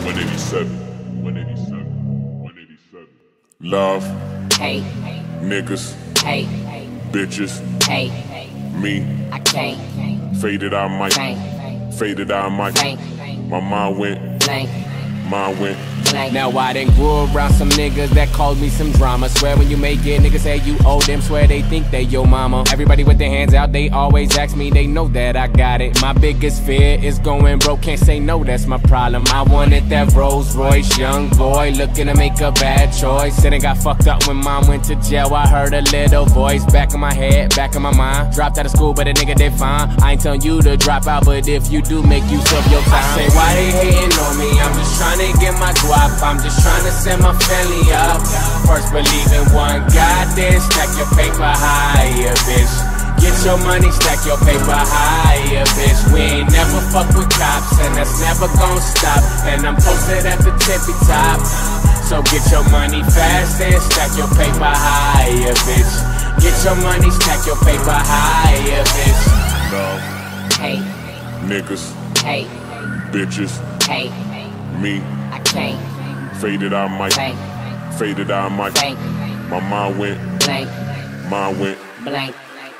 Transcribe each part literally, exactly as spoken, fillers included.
one eighty-seven, one eighty-seven, one eighty-seven. Love, Hey, niggas, hey, bitches, hey, me, I can't, faded I might, can't, faded I might. can't, My mind went, blank, mind went. blank. Now I done grew around some niggas that called me some drama. Swear when you make it, niggas say you owe them. Swear they think they your mama. Everybody with their hands out, they always ask me, they know that I got it. My biggest fear is going broke, can't say no, that's my problem. I wanted that Rolls Royce, young boy looking to make a bad choice. And it got fucked up when mom went to jail. I heard a little voice back in my head, back in my mind. Dropped out of school, but a nigga did fine. I ain't telling you to drop out, but if you do, make use of your time. I say, why they hating on me? I'm just trying to get my guap. I'm just trying to send my family up. First believe in one God, then stack your paper higher, bitch. Get your money, stack your paper higher, bitch. We ain't never fuck with cops, and that's never gon' stop. And I'm posted at the tippy top. So get your money fast and stack your paper higher, bitch. Get your money, stack your paper higher, bitch. Love, Hey, niggas, hey, bitches, hey, me, I can't, faded I might, can't, faded I might. can't, My mind went, blank, mind went. blank.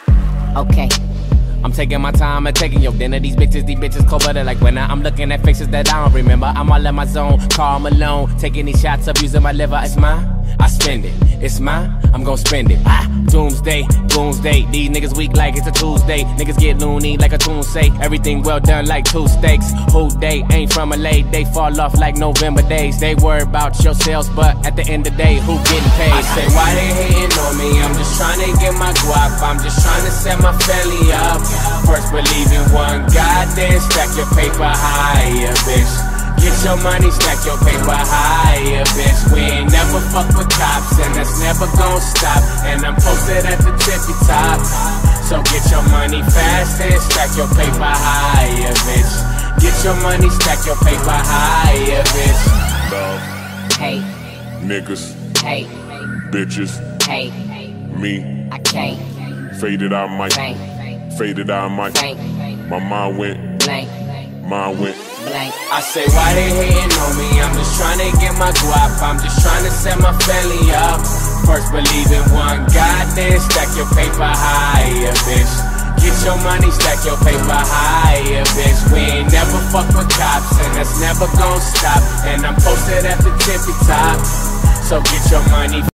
Okay. I'm taking my time and taking your dinner. These bitches, these bitches cold blooded like winter. I'm looking at faces that I don't remember. I'm all in my zone, calm alone. Taking these shots up, using my liver. It's mine, I spend it. It's mine, I'm gon' spend it. Ah, doomsday, doomsday. These niggas weak like it's a Tuesday. Niggas get loony like a tune say. Everything well done like two steaks. Who they ain't from L A, they fall off like November days. They worry about your sales, but at the end of the day, who getting paid? I say, why they hating on me? I'm just trying to get my guap. I'm just trying to set my family up. First believe in one God, then stack your paper higher, bitch. Get your money, stack your paper higher, bitch. We ain't never fuck with cops, and that's never gon' stop. And I'm posted at the tippy top. So get your money fast and stack your paper higher, bitch. Get your money, stack your paper higher, bitch. Love, Hey, niggas, hey, bitches, hey, me, I can't, faded I might, can't, faded I might. can't, My mind went, blank, mind went. blank. I say, why they hating on me? I'm just trying to get my guap. I'm just trying to set my family up. First believe in one God, then stack your paper higher, bitch. Get your money, stack your paper higher, bitch. We ain't never fuck with cops, and that's never gon' stop. And I'm posted at the tippy top. So get your money